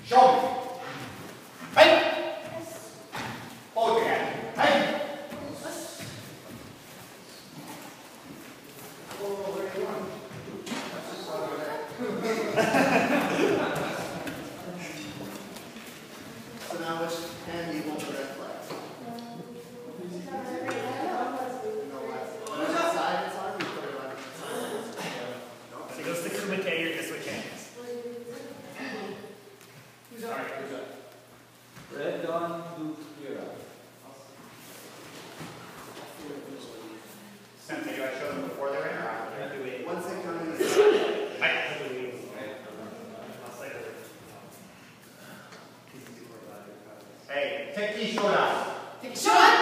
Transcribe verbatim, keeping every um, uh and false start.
Show me. Hey. Hold your hand. Hey. Oh, where are you going? So now which hand do you want the red flag? So it goes to Kumite or just with hands. Who's up? Red Dawn, blue Kira. Sensei, do I show them before they're in or after? Do it. Once they come in, I'll say it. hey, Tekki Shodan. Shodan!